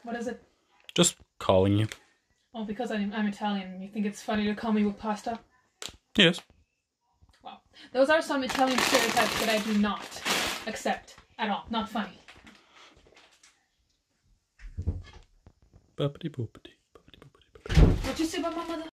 What is it? Just calling you. Oh, because I'm Italian. You think it's funny to call me with pasta? Yes. Well, those are some Italian stereotypes that I do not accept at all. Not funny. Boopity boopity. Boopity boopity boopity. What you say about my mother?